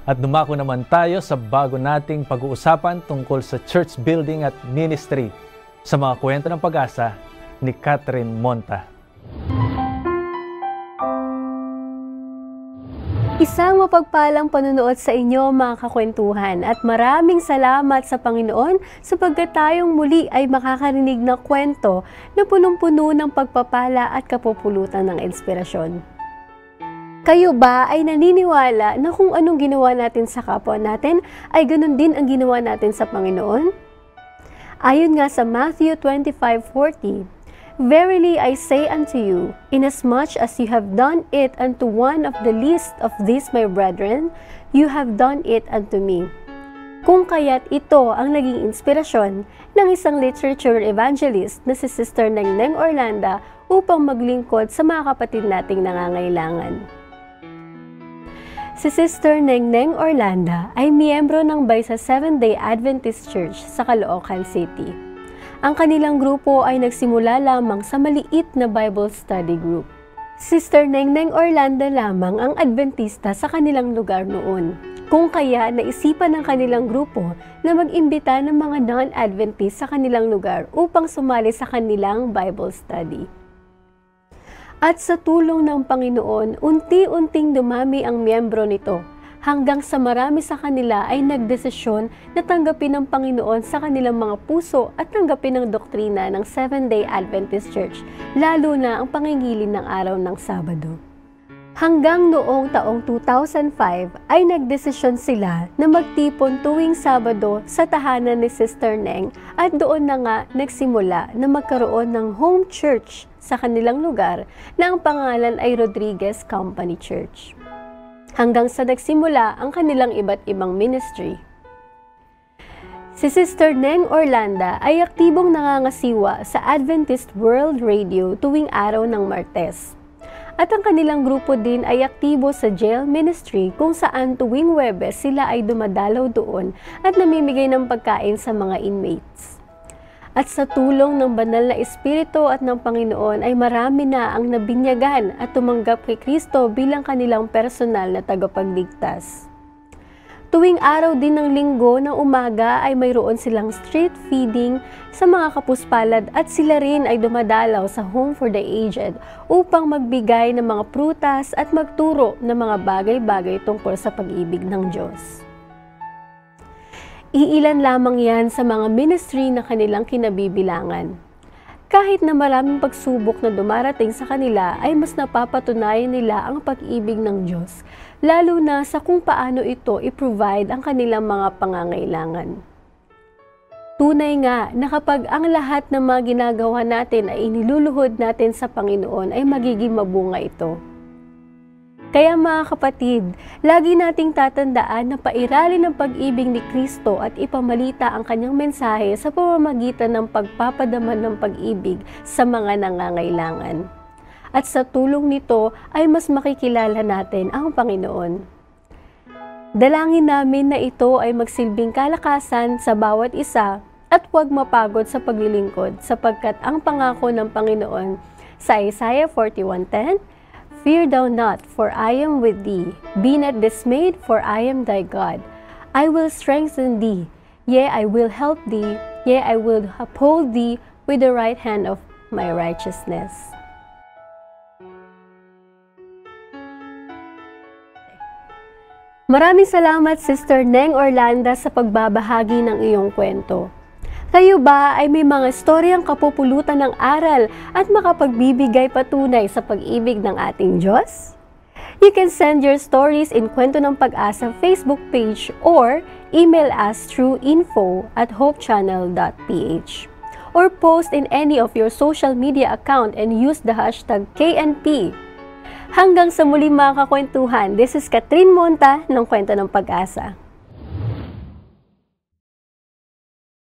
At dumako naman tayo sa bago nating pag-uusapan tungkol sa church building at ministry sa mga kwento ng pag-asa ni Catherine Monta. Isang mapagpalang panunood sa inyo mga kakwentuhan at maraming salamat sa Panginoon sapagkat tayong muli ay makakarinig na kwento na punong-puno ng pagpapala at kapupulutan ng inspirasyon. Kayo ba ay naniniwala na kung anong ginawa natin sa kapwa natin ay ganun din ang ginawa natin sa Panginoon? Ayon nga sa Matthew 25:40, "Verily I say unto you, inasmuch as you have done it unto one of the least of these my brethren, you have done it unto me." Kung kaya't ito ang naging inspirasyon ng isang literature evangelist na si Sister Nengneng Orlanda upang maglingkod sa mga kapatid nating nangangailangan. Si Sister Nengneng Orlanda ay miyembro ng Baysa Seventh-day Adventist Church sa Caloocan City. Ang kanilang grupo ay nagsimula lamang sa maliit na Bible study group. Sister Nengneng Orlanda lamang ang Adventista sa kanilang lugar noon. Kung kaya naisipan ng kanilang grupo na mag-imbita ng mga non-Adventist sa kanilang lugar upang sumali sa kanilang Bible study. At sa tulong ng Panginoon, unti-unting dumami ang miyembro nito hanggang sa marami sa kanila ay nagdesisyon na tanggapin ng Panginoon sa kanilang mga puso at tanggapin ang doktrina ng Seventh-day Adventist Church, lalo na ang pangingilin ng araw ng Sabado. Hanggang noong taong 2005 ay nagdesisyon sila na magtipon tuwing Sabado sa tahanan ni Sister Neng at doon na nga nagsimula na magkaroon ng home church sa kanilang lugar na ang pangalan ay Rodriguez Company Church. Hanggang sa nagsimula ang kanilang iba't ibang ministry. Si Sister Neng Orlanda ay aktibong nangangasiwa sa Adventist World Radio tuwing araw ng Martes. At ang kanilang grupo din ay aktibo sa jail ministry kung saan tuwing Huwebes sila ay dumadalaw doon at namimigay ng pagkain sa mga inmates. At sa tulong ng banal na Espiritu at ng Panginoon ay marami na ang nabinyagan at tumanggap kay Kristo bilang kanilang personal na tagapagligtas. Tuwing araw din ng linggo ng umaga ay mayroon silang street feeding sa mga kapuspalad at sila rin ay dumadalaw sa Home for the Aged upang magbigay ng mga prutas at magturo ng mga bagay-bagay tungkol sa pag-ibig ng Diyos. Iilan lamang yan sa mga ministry na kanilang kinabibilangan. Kahit na maraming pagsubok na dumarating sa kanila ay mas napapatunayan nila ang pag-ibig ng Diyos, lalo na sa kung paano ito i-provide ang kanilang mga pangangailangan. Tunay nga na kapag ang lahat ng mga ginagawa natin ay iniluluhod natin sa Panginoon ay magiging mabunga ito. Kaya mga kapatid, lagi nating tatandaan na pairalin ang pag-ibig ni Kristo at ipamalita ang kanyang mensahe sa pamamagitan ng pagpapadaman ng pag-ibig sa mga nangangailangan. At sa tulong nito ay mas makikilala natin ang Panginoon. Dalangin namin na ito ay magsilbing kalakasan sa bawat isa at huwag mapagod sa paglilingkod sapagkat ang pangako ng Panginoon sa Isaiah 41:10, "Fear thou not, for I am with thee. Be not dismayed, for I am thy God. I will strengthen thee. Yea, I will help thee. Yea, I will uphold thee with the right hand of my righteousness." Maraming salamat, Sister Neng Orlanda, sa pagbabahagi ng iyong kwento. Kayo ba ay may mga istoryang kapupulutan ng aral at makapagbibigay patunay sa pag-ibig ng ating Diyos? You can send your stories in Kwento ng Pag-asa Facebook page or email us through info@hopechannel.ph or post in any of your social media account and use the hashtag KNP. Hanggang sa muli mga kakwentuhan, this is Catherine Monta ng Kwento ng Pag-asa.